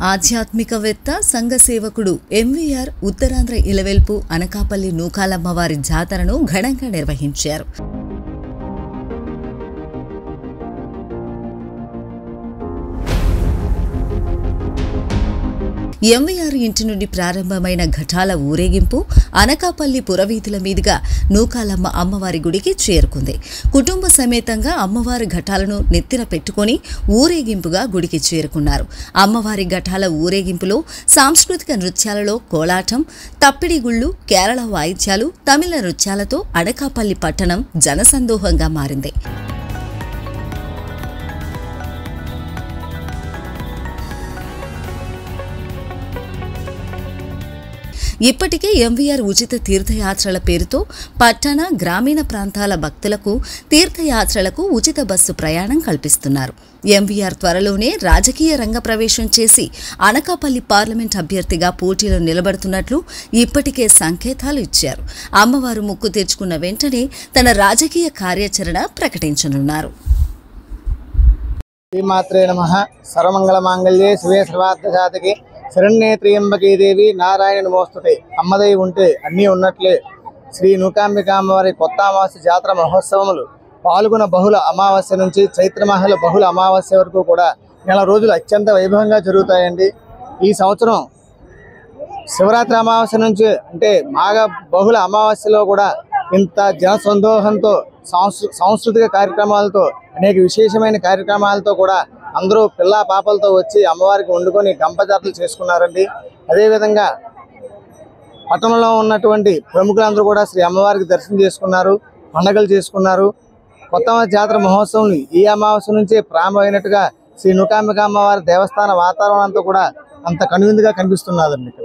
ఆధ్యాత్మికవేత్త సంఘ సేవకుడు ఎంవీఆర్ ఉత్తరాంధ్ర ఇలవెల్పు అనకాపల్లి నూకాలమ్మవారి జాతరను ఘనంగా నిర్వహించారు. ఎంవీఆర్ ఇంటి నుండి ప్రారంభమైన ఘటాల ఊరేగింపు అనకాపల్లి పురవీధుల మీదుగా నూకాలమ్మ అమ్మవారి గుడికి చేరుకుంది. కుటుంబ సమేతంగా అమ్మవారి ఘటాలను నెత్తిన పెట్టుకుని ఊరేగింపుగా గుడికి చేరుకున్నారు. అమ్మవారి ఘటాల ఊరేగింపులో సాంస్కృతిక నృత్యాలలో కోలాటం, తప్పిడిగుళ్లు, కేరళ వాయిద్యాలు, తమిళ నృత్యాలతో అనకాపల్లి పట్టణం జనసందోహంగా మారింది. ఇప్పటికే ఎంవీఆర్ ఉచిత తీర్థయాత్రల పేరుతో పట్టణ, గ్రామీణ ప్రాంతాల భక్తులకు తీర్థయాత్రలకు ఉచిత బస్సు ప్రయాణం కల్పిస్తున్నారు. ఎంవీఆర్ త్వరలోనే రాజకీయ రంగ ప్రవేశం చేసి అనకాపల్లి పార్లమెంట్ అభ్యర్థిగా పోటీలో నిలబడుతున్నట్లు ఇప్పటికే సంకేతాలు ఇచ్చారు. అమ్మవారు ముక్కు తెచ్చుకున్న వెంటనే తన రాజకీయ కార్యాచరణ ప్రకటించనున్నారు. శ్రీమాత్రే నమః. సర్వమంగళ మాంగళ్యే శివే సర్వార్థసాధకే శరణ్యే త్ర్యంబకే దేవి నారాయణ నమోస్తుతే. అమ్మదై ఉంటే అన్నీ ఉన్నట్లే శ్రీ నూకాంబికామ్మవారి కొత్త అమావాస్య జాతర మహోత్సవములు పాల్గొన బహుళ అమావాస్య నుంచి చైత్రమాహల బహుళ అమావాస్య వరకు కూడా నెల రోజులు అత్యంత వైభవంగా జరుగుతాయండి. ఈ సంవత్సరం శివరాత్రి అమావాస్య నుంచి అంటే మాఘ బహుళ అమావాస్యలో కూడా ఇంత జనసందోహంతో సాంస్కృతిక కార్యక్రమాలతో అనేక విశేషమైన కార్యక్రమాలతో కూడా అందరూ పిల్లా పాపలతో వచ్చి అమ్మవారికి వండుకొని గంపజాతలు చేసుకున్నారండి. అదేవిధంగా పట్టణంలో ఉన్నటువంటి ప్రముఖులందరూ కూడా శ్రీ అమ్మవారికి దర్శనం చేసుకున్నారు, పండుగలు చేసుకున్నారు. కొత్త జాతర మహోత్సవం ఈ అమావాస్య నుంచే ప్రారంభమైనట్టుగా శ్రీ నూకాంబిక అమ్మవారి దేవస్థాన వాతావరణం అంతా కూడా అంత కనువిందుగా కనిపిస్తున్నదండి.